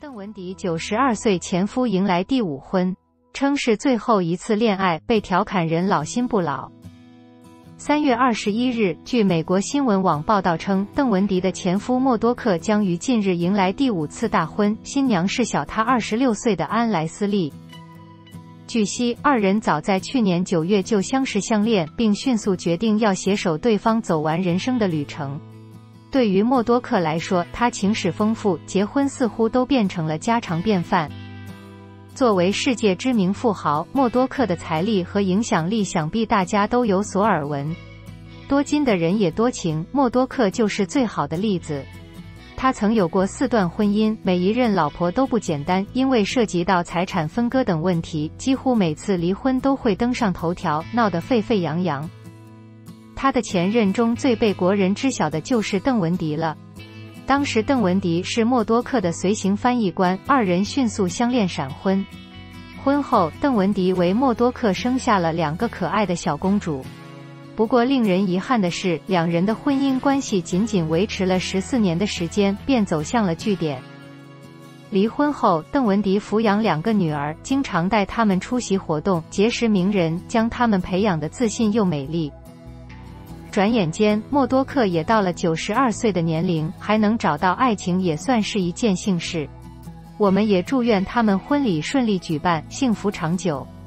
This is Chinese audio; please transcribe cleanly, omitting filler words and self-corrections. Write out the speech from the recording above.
邓文迪92岁前夫迎来第5婚，称是最后一次恋爱，被调侃人老心不老。3月21日，据美国新闻网报道称，邓文迪的前夫默多克将于近日迎来第5次大婚，新娘是小他26岁的安·莱斯利。据悉，二人早在去年9月就相识相恋，并迅速决定要携手对方走完人生的旅程。对于默多克来说，他情史丰富，结婚似乎都变成了家常便饭。作为世界知名富豪，默多克的财力和影响力想必大家都有所耳闻。多金的人也多情，默多克就是最好的例子。他曾有过4段婚姻，每一任老婆都不简单，因为涉及到财产分割等问题，几乎每次离婚都会登上头条，闹得沸沸扬扬。他的前任中最被国人知晓的就是邓文迪了。当时邓文迪是默多克的随行翻译官，二人迅速相恋闪婚。婚后，邓文迪为默多克生下了2个可爱的小公主。不过令人遗憾的是，两人的婚姻关系仅仅维持了14年的时间，便走向了据点。离婚后，邓文迪抚养2个女儿，经常带她们出席活动，结识名人，将她们培养得自信又美丽。转眼间，默多克也到了92岁的年龄，还能找到爱情也算是一件幸事。我们也祝愿他们婚礼顺利举办，幸福长久。